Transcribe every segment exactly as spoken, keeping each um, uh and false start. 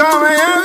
Come here,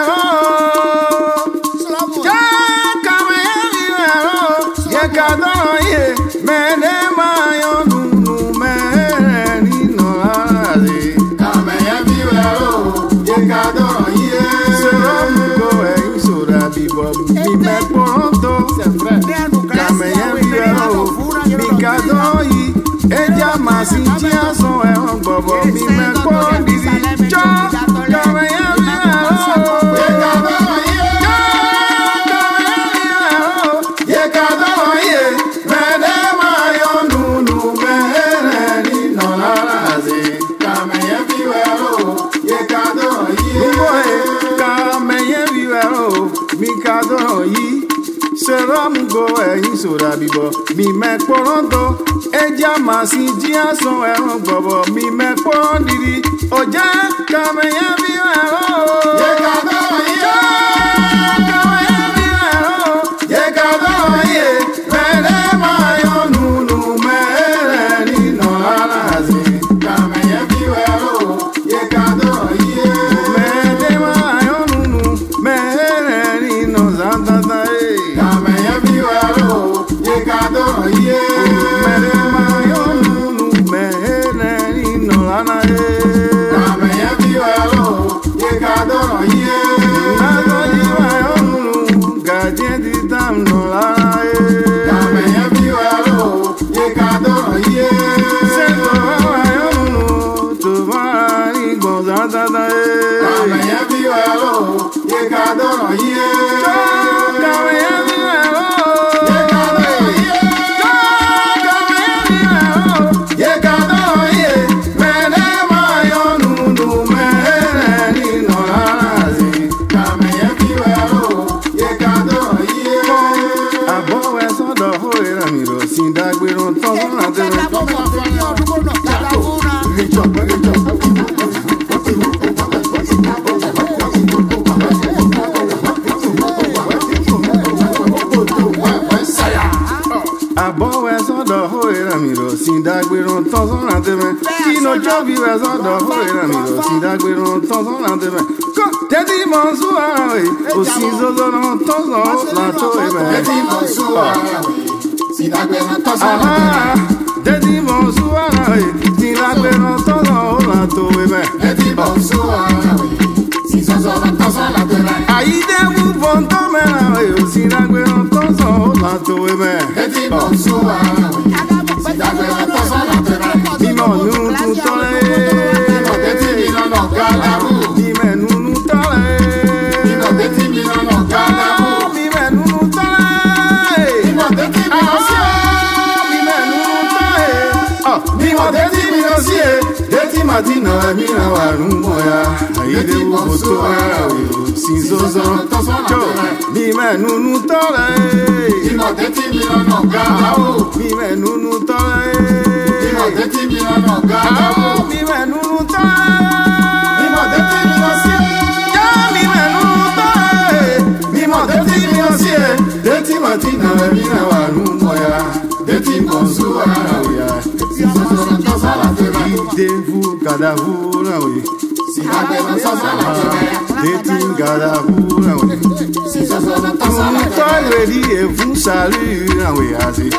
mi me porondo eja masi dia so eron bobo mi me porondiri oja kame ya bi o ye ka do ye kame ya bi o ye ka do ye mere ma yo nunu mere ni no alazi kame ya bi o ye ka do ye mere ma yo nunu mere ni no zanta dai kame ya bi o yeah, mere mayo nunu mere ni no lana e. Kame ya biwelo ye kadoro ye. Nazo jiwayo nunu gaje di tam no lana e. Kame ya biwelo ye kadoro ye. Sento wayo nunu tumari gozada da e. Kame ya biwelo ye kadoro ye. Kame ya Sindagbero tonson la demain. Kino jobi wezodo hoera mi do. Sindagbero tonson la demain. Ko dedi monsuara we. O sinzozo no tonson la to ebe. Dedi monsuara we. Sindagbero tonson la demain. Dedi monsuara we. Sindagbero tonson la to ebe. Dedi monsuara we. Sinzozo no tonson la demain. Aide wu bonto mena we. O sindagbero tonson la to ebe. Dedi monsuara we. Mimo nunu tole, mimo deti mino no galabu. Mime nunu tole, mimo deti mino no galabu. Mime nunu tole, mimo deti mino sie. Mime nunu tole, oh, mimo deti mino sie. Deti matino e mina waru moya. Aide uboto arawi, sinzozo cho. Mime nunu tole, mimo deti mino no galabu. Mime nunu tole. Deti mi no galabu, mi me nunu ta. Mi mo deti mi no sie. Ya mi me nunu ta. Mi mo deti mi no sie. Deti matina me mi na waru moya. Deti monsu ara oya. Si so so so sala te va. Devu gadavu na we. Si na te no so sala te va. Deti gadavu na we. Si so so so sala te va. Ready e vous salut na we azi.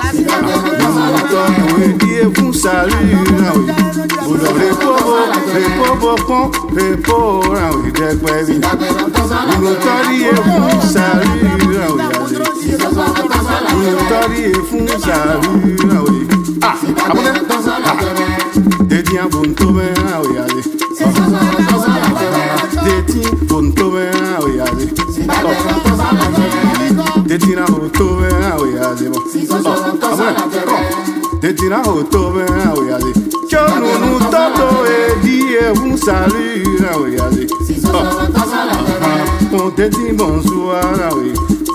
Vous salut, vous devez pour repo pon repo oui de quoi vi nous tari vous salut oui nous tari vous salut oui ah abonne de dia bonto ben oui allez de ti bonto ben oui allez de ti na bonto ben oui allez de ti na bonto ben oui allez yo nous toto e di e un salut oui allez on te dit bonsoir oui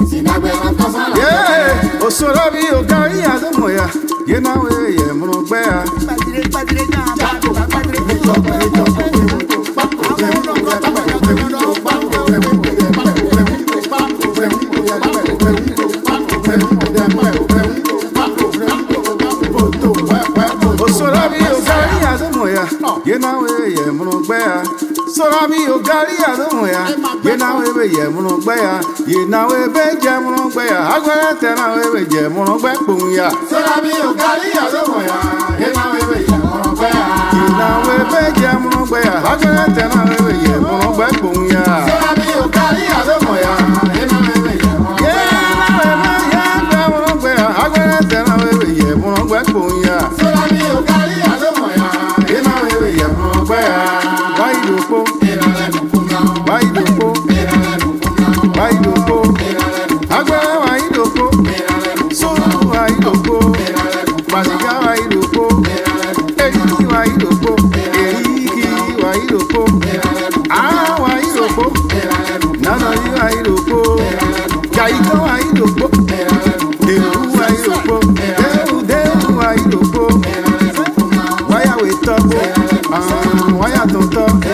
yeah o sorobi o kai adomoya ye na we ye mo gbe a o sorobi o kai adomoya ye na we ye mo gbe a so Sorabi ogari adomo ya. Ye na we be ye muno gbe ya. Ye na we be je muno gbe ya. Agbere te na we be je muno gbe pun ya. Sorabi ogari adomo ya. Ye na we be ye muno gbe ya. Ye na we be je muno gbe ya. Agbere te na we be ye muno gbe pun ya. Sorabi ogari adomo ya. Ye na we be ye muno gbe ya. Ye na we be ye muno gbe ya. Agbere te na we be ye muno gbe pun ya. Sorabi ogari adomo ya. Ye na we be ye muno gbe ya. Why do po? Why do po? Why do po? Agba why do po? So why do po? Basiga why do po? Eriki why do po? Eriki why do po? Ah why do po? Nana you why do po? Kaiko why do po? Deru why do po? Deru deru why do po? Why are we top? Ah why are we top?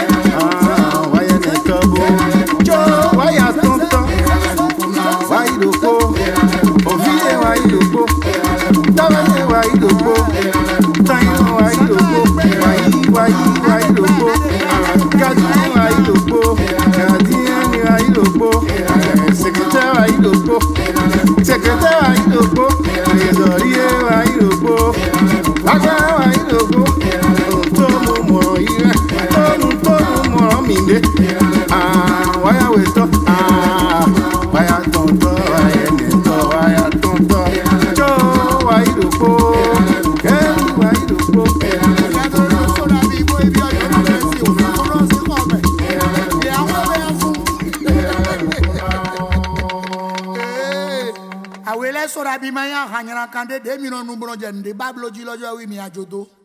Secretary Ayidoko, Ayidori Ayidoko, Agba Ayidoko, Tomu Moro Ire, Tomu Tomu Moro Minde, Ah, why we talk? Ah, why I don't talk? Why I don't talk? Why I don't talk? Joe Ayidoko, Kemu Ayidoko. Awele Sorabi maya hanyara kande de mi no numbro jende bablo jilo jo wi mi ajodo.